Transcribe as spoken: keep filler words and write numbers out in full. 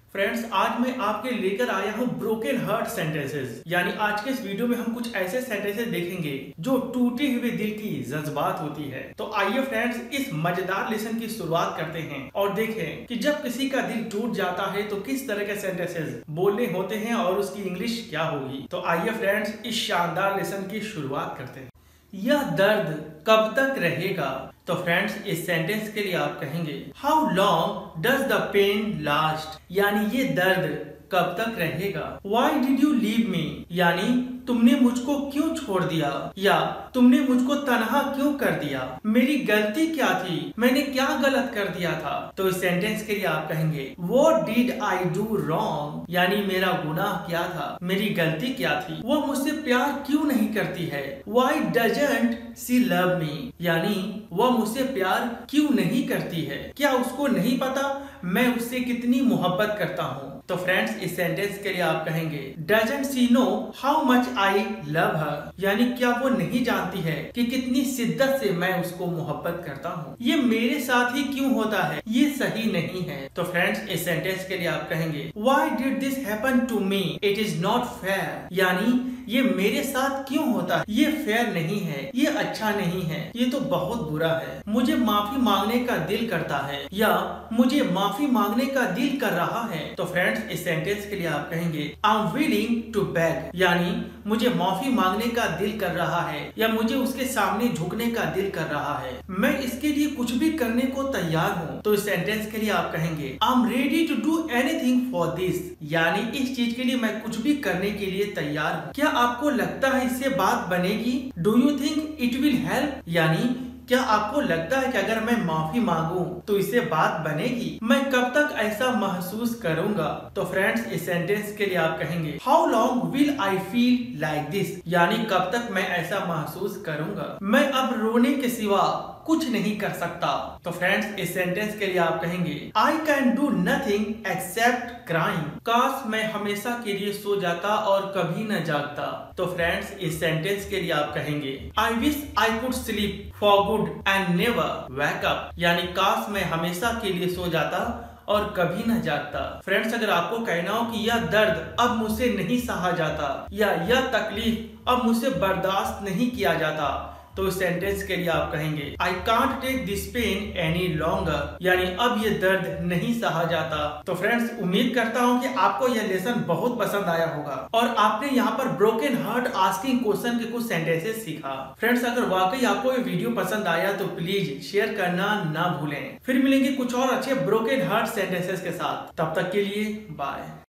Friends, आज मैं आपके लेकर आया हूँ ब्रोकन हार्ट सेंटेंसेस। यानी आज के इस वीडियो में हम कुछ ऐसे सेंटेंसेस देखेंगे जो टूटे हुए दिल की जज्बात होती है। तो आइए फ्रेंड्स, इस मजेदार लेसन की शुरुआत करते हैं और देखें कि जब किसी का दिल टूट जाता है तो किस तरह के सेंटेंसेस बोलने होते हैं और उसकी इंग्लिश क्या होगी। तो आइए फ्रेंड्स, इस शानदार लेसन की शुरुआत करते हैं। यह दर्द कब तक रहेगा? तो फ्रेंड्स, इस सेंटेंस के लिए आप कहेंगे how long does the pain last? यानी ये दर्द कब तक रहेगा। Why did you leave me? यानी तुमने मुझको क्यों छोड़ दिया या तुमने मुझको तन्हा क्यों कर दिया। मेरी गलती क्या थी? मैंने क्या गलत कर दिया था? तो इस सेंटेंस के लिए आप कहेंगे What did I do wrong? यानी मेरा गुनाह क्या था, मेरी गलती क्या थी, वो मुझसे प्यार क्यों नहीं करती है। Why doesn't she love me? यानी वह मुझसे प्यार क्यों नहीं करती है, क्या उसको नहीं पता मैं उससे कितनी मोहब्बत करता हूँ। तो फ्रेंड्स, इस सेंटेंस के लिए आप कहेंगे Doesn't she know how much I love her? यानी क्या वो नहीं जानती है कि कितनी शिद्दत से मैं उसको मोहब्बत करता हूँ। ये मेरे साथ ही क्यों होता है, ये सही नहीं है। तो फ्रेंड्स, इस सेंटेंस के लिए आप कहेंगे Why did this happen to me? It is not fair. यानी ये मेरे साथ क्यों होता है, ये फेयर नहीं है, ये अच्छा नहीं है, ये तो बहुत बुरा है। मुझे माफी मांगने का दिल करता है या मुझे माफी मांगने का दिल कर रहा है। तो फ्रेंड्स, इस सेंटेंस के लिए आप कहेंगे I am willing to beg. यानी मुझे माफी मांगने का दिल कर रहा है या मुझे उसके सामने झुकने का दिल कर रहा है, मैं इसके लिए कुछ भी करने को तैयार हूँ। तो इस सेंटेंस के लिए आप कहेंगे I am ready to do anything for this. यानी इस चीज के लिए मैं कुछ भी करने के लिए तैयार हूँ। क्या आपको लगता है इससे बात बनेगी? Do you think it will help? यानी क्या आपको लगता है कि अगर मैं माफी मांगूं तो इससे बात बनेगी? मैं कब तक ऐसा महसूस करूंगा? तो फ्रेंड्स, इस सेंटेंस के लिए आप कहेंगे how long will I feel like this? यानी कब तक मैं ऐसा महसूस करूंगा, मैं अब रोने के सिवा कुछ नहीं कर सकता। तो फ्रेंड्स, इस सेंटेंस के लिए आप कहेंगे I can do nothing except crime. काश मैं हमेशा के लिए सो जाता और कभी न जागता। तो फ्रेंड्स, इस सेंटेंस के लिए आप कहेंगे I wish I could sleep for good and never wake up. यानी काश मैं हमेशा के लिए सो जाता और कभी न जागता। फ्रेंड्स, अगर आपको कहना हो कि यह दर्द अब मुझसे नहीं सहा जाता या यह तकलीफ अब मुझसे बर्दाश्त नहीं किया जाता, तो इस सेंटेंस के लिए आप कहेंगे I can't take this pain any longer. यानी अब ये दर्द नहीं सहा जाता। तो फ्रेंड्स, उम्मीद करता हूँ कि आपको यह लेसन बहुत पसंद आया होगा और आपने यहाँ पर ब्रोकन हार्ट आस्किंग क्वेश्चन के कुछ सेंटेंसेस सीखा। फ्रेंड्स, अगर वाकई आपको ये वीडियो पसंद आया तो प्लीज शेयर करना ना भूलें। फिर मिलेंगे कुछ और अच्छे ब्रोकन हार्ट सेंटेंसेस के साथ। तब तक के लिए बाय।